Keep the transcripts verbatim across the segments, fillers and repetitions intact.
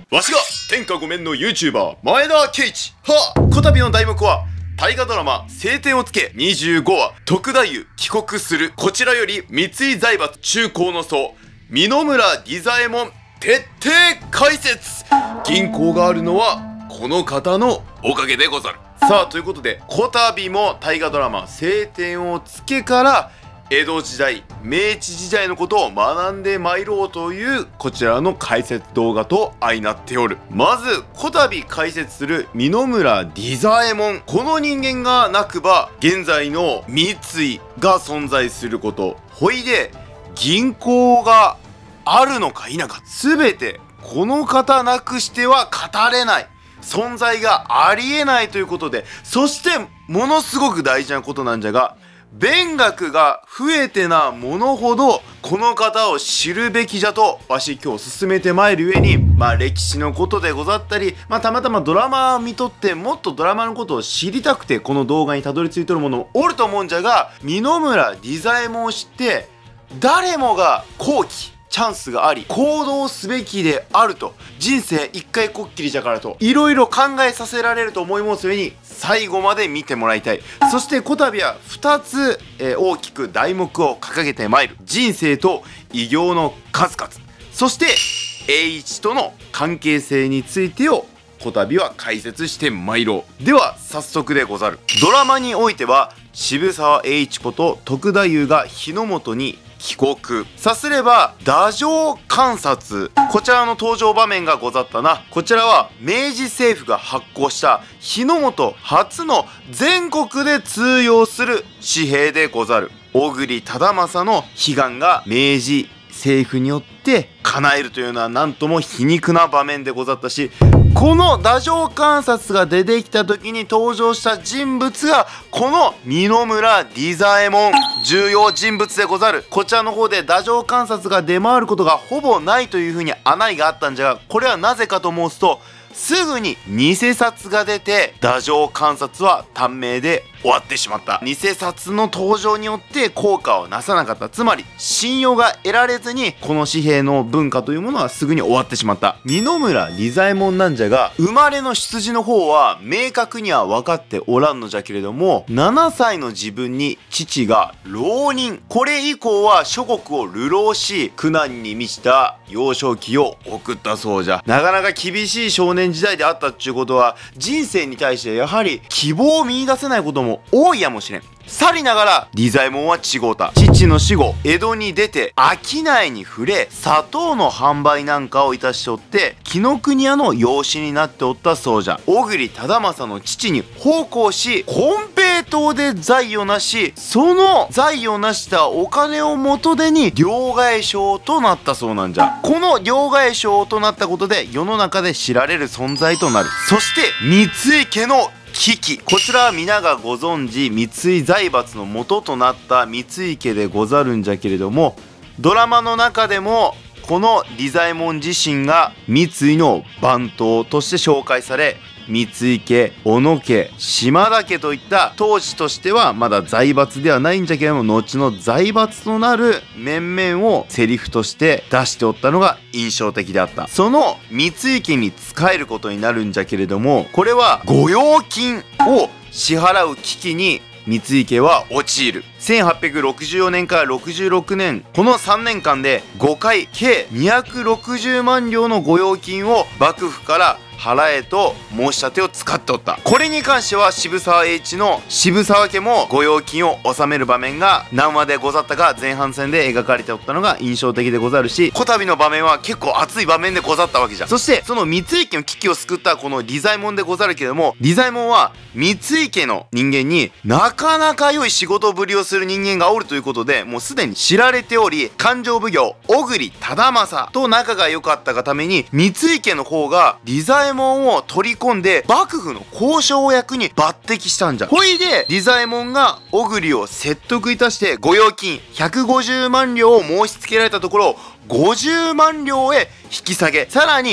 わしが天下御免の YouTuber 前田圭一。はあ、こたびの題目は大河ドラマ青天を衝けにじゅうごわ徳太夫帰国する。こちらより三井財閥中高の僧美濃村利左衛門徹底解説。銀行があるのはこの方のおかげでござる。さあ、ということでこたびも大河ドラマ青天を衝けから江戸時代明治時代のことを学んでまいろうというこちらの解説動画と相なっておる。まずこたび解説する美濃村利左衛門、この人間がなくば現在の三井が存在すること、ほいで銀行があるのか否か、全てこの方なくしては語れない、存在がありえないということで、そしてものすごく大事なことなんじゃが、勉学が増えてなものほどこの方を知るべきじゃとわし今日進めてまいる上に、まあ歴史のことでござったり、まあたまたまドラマを見とってもっとドラマのことを知りたくてこの動画にたどり着いてるものもおると思うんじゃが、美濃村利左衛門を知って誰もが好機チャンスがあり行動すべきであると、人生一回こっきりじゃからといろいろ考えさせられると思います上に最後まで見てもらいたい。そしてこたびはふたつ、えー、大きく題目を掲げてまいる。人生と偉業の数々、そして栄一との関係性についてをこたびは解説してまいろう。では早速でござる。ドラマにおいては渋沢栄一こと徳太夫が日の本に帰国さすれば太政観察、こちらの登場場面がござったな。こちらは明治政府が発行した日の本初の全国で通用する紙幣でござる。小栗忠正の悲願が明治政府によって叶えるというのはなんとも皮肉な場面でござったし、この太政観察が出てきた時に登場した人物がこの美濃村利左衛門、重要人物でござる。こちらの方で太政観察が出回ることがほぼないというふうに案内があったんじゃが、これはなぜかと申すとすぐに偽札が出て太政観察は短命で終わってしまった。偽札の登場によって効果をなさなかった、つまり信用が得られずにこの紙幣の文化というものはすぐに終わってしまった。美濃村利左衛門なんじゃが、生まれの出自の方は明確には分かっておらんのじゃけれども、ななさいの自分に父が浪人、これ以降は諸国を流浪し苦難に満ちた幼少期を送ったそうじゃ。なかなか厳しい少年時代であったっちゅうことは、人生に対してやはり希望を見出せないことも多いやもしれん。さりながら利左衛門は違うた。父の死後江戸に出て商いに触れ、砂糖の販売なんかをいたしおって紀ノ国屋の養子になっておったそうじゃ。小栗忠正の父に奉公し金平糖で財を成し、その財を成したお金を元手に両替商となったそうなんじゃ。この両替商となったことで世の中で知られる存在となる。そして三井家の危機、こちらは皆がご存知三井財閥の元となった三井家でござるんじゃけれども、ドラマの中でもこの利左衛門自身が三井の番頭として紹介され、三井家、小野家、島田家といった当時としてはまだ財閥ではないんじゃけれども後の財閥となる面々をセリフとして出しておったのが印象的であった。その三井家に仕えることになるんじゃけれども、これは御用金を支払う危機に三井家は陥る。せんはっぴゃくろくじゅうよねんからろくじゅうろくねん、このさんねんかんでごかい計にひゃくろくじゅうまんりょうの御用金を幕府から払えと申し立てを使っておった。これに関しては渋沢栄一の渋沢家も御用金を納める場面が何話でござったか前半戦で描かれておったのが印象的でござるし、こたびの場面は結構熱い場面でござったわけじゃ。そしてその三井家の危機を救ったこの利左衛門でござるけれども、利左衛門は三井家の人間になかなか良い仕事ぶりをする人間がおるということでもうすでに知られており、勘定奉行小栗忠正と仲が良かったがために三井家の方が利左衛門利左衛門を取り込んで幕府の交渉役に抜擢したんじゃ。ほいで利左衛門が小栗を説得いたして御用金ひゃくごじゅうまんりょうを申し付けられたところごじゅうまんりょうへ引き下げ、さらに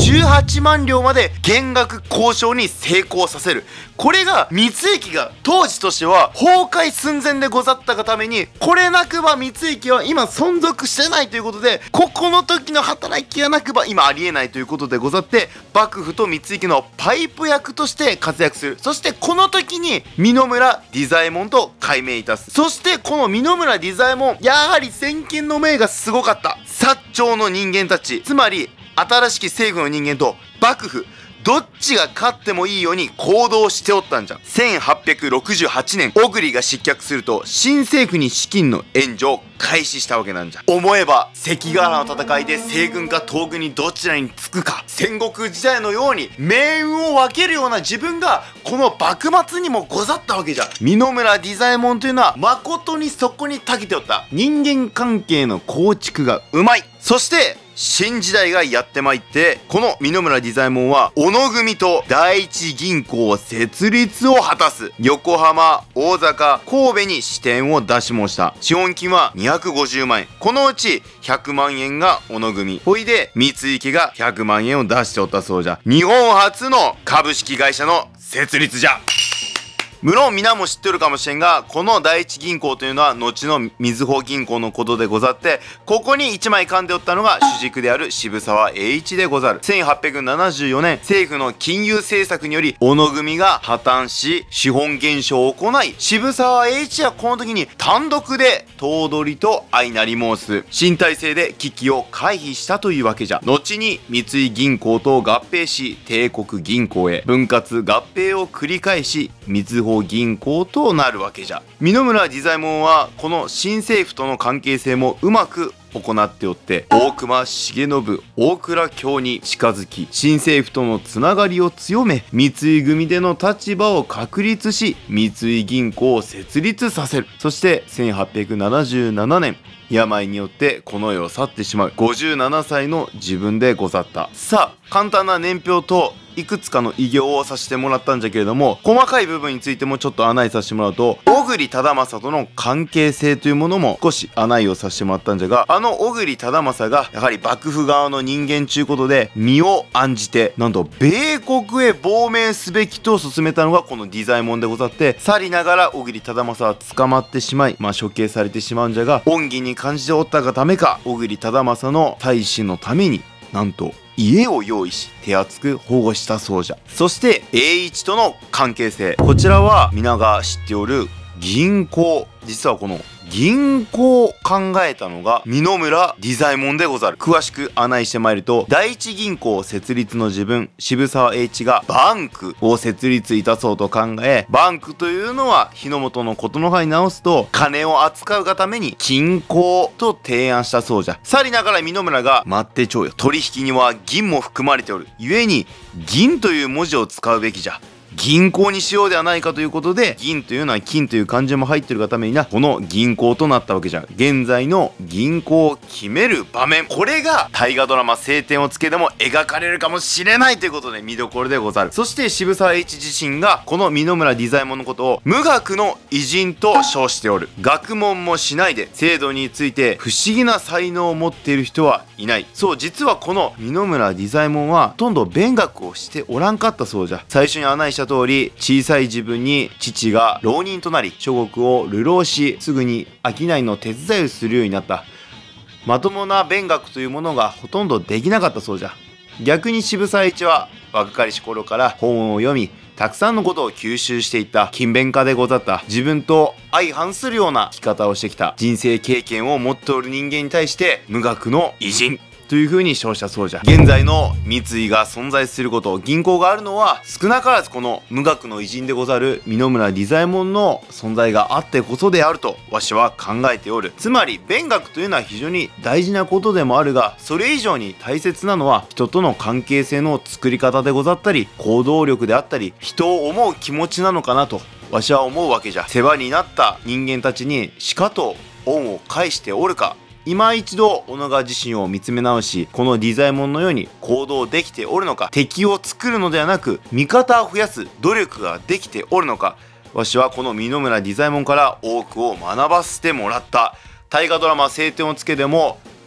じゅうはちまんりょうまで減額交渉に成功させる。これが三井が当時としては崩壊寸前でござったがために、これなくば三井は今存続してないということで、ここの時の働きがなくば今ありえないということでござって、幕府と三井家のパイプ役として活躍する。そしてこの時に三野村利左衛門と改名いたす。そしてこの三野村利左衛門、やはり先見の明がすごかった。薩長の人間たち、つまり新しき政府の人間と幕府、どっちが勝ってもいいように行動しておったんじゃ。せんはっぴゃくろくじゅうはちねん、小栗が失脚すると新政府に資金の援助を開始したわけなんじゃ。思えば関ヶ原の戦いで西軍か東軍にどちらにつくか、戦国時代のように命運を分けるような自分がこの幕末にもござったわけじゃ。三野村利左衛門というのは誠にそこに長けておった。人間関係の構築がうまい。そして新時代がやってまいって、この三野村利左衛門は小野組と第一銀行設立を果たす。横浜、大阪、神戸に支店を出し申した。資本金はにひゃくごじゅうまんえん。このうちひゃくまんえんが小野組、ほいで三井家がひゃくまんえんを出しておったそうじゃ。日本初の株式会社の設立じゃ。無論皆も知ってるかもしれんが、この第一銀行というのは後のみずほ銀行のことでござって、ここにいちまい噛んでおったのが主軸である渋沢栄一でござる。せんはっぴゃくななじゅうよねん、政府の金融政策により小野組が破綻し資本減少を行い、渋沢栄一はこの時に単独で頭取と相なり申す新体制で危機を回避したというわけじゃ。後に三井銀行と合併し帝国銀行へ分割合併を繰り返しみずほ銀行となるわけじゃ。三野村利左衛門はこの新政府との関係性もうまく行っておって、大隈重信、大蔵卿に近づき新政府とのつながりを強め、三井組での立場を確立し三井銀行を設立させる。そしてせんはっぴゃくななじゅうななねん、病によってこの世を去ってしまうごじゅうななさいの自分でござった。さあ、簡単な年表といくつかの偉業をさせてもらったんじゃけれども、細かい部分についてもちょっと案内させてもらうと、小栗忠政との関係性というものも少し案内をさせてもらったんじゃが、あの小栗忠政がやはり幕府側の人間ちゅうことで身を案じて、なんと米国へ亡命すべきと進めたのがこの利左衛門でござって、去りながら小栗忠政は捕まってしまい、まあ処刑されてしまうんじゃが、恩義に感じておったがためか、小栗忠政の大使のためになんと家を用意し手厚く保護したそうじゃ。そして栄一との関係性、こちらは皆が知っておる銀行。実はこの銀行を考えたのが三野村利左衛門でござる。詳しく案内してまいると、第一銀行設立の自分渋沢栄一がバンクを設立いたそうと考え、バンクというのは日の本のことの葉に直すと金を扱うがために金庫と提案したそうじゃ。さりながら三野村が待ってちょうよ、取引には銀も含まれておるゆえに銀という文字を使うべきじゃ、銀行にしようではないかということで、銀というのは金という漢字も入ってるがためにな、この銀行となったわけじゃ。現在の銀行を決める場面、これが大河ドラマ「青天を衝け」でも描かれるかもしれないということで見どころでござる。そして渋沢栄一自身がこの三野村利左衛門のことを無学の偉人と称しておる。学問もしないで制度について不思議な才能を持っている人はいない。そう、実はこの三野村利左衛門はほとんど勉学をしておらんかったそうじゃ。最初に案内した通り、小さい自分に父が浪人となり諸国を流浪し、すぐに商いの手伝いをするようになった。まともな勉学というものがほとんどできなかったそうじゃ。逆に渋沢栄一は若かりし頃から本を読み、たくさんのことを吸収していった勤勉家でござった。自分と相反するような生き方をしてきた。人生経験を持っておる人間に対して無学の偉人という風に称したそうじゃ。現在の三井が存在すること、銀行があるのは少なからずこの無学の偉人でござる三野村利左衛門の存在があってこそであるとわしは考えておる。つまり勉学というのは非常に大事なことでもあるが、それ以上に大切なのは人との関係性の作り方でござったり、行動力であったり、人を思う気持ちなのかなとわしは思うわけじゃ。世話になった人間たちにしかと恩を返しておるか、今一度小野川自身を見つめ直し、この利左衛門のように行動できておるのか、敵を作るのではなく味方を増やす努力ができておるのか、わしはこの三野村利左衛門から多くを学ばせてもらった。大河ドラマ「青天を衝け」でも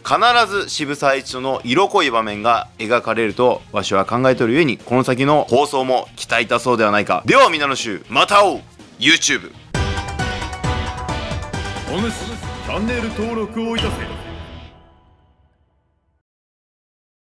必ず渋沢栄一との色濃い場面が描かれるとわしは考えとるゆえに、この先の放送も期待いたそうではないか。では皆の衆、また会おう。 YouTube お主チャンネル登録をいたせ。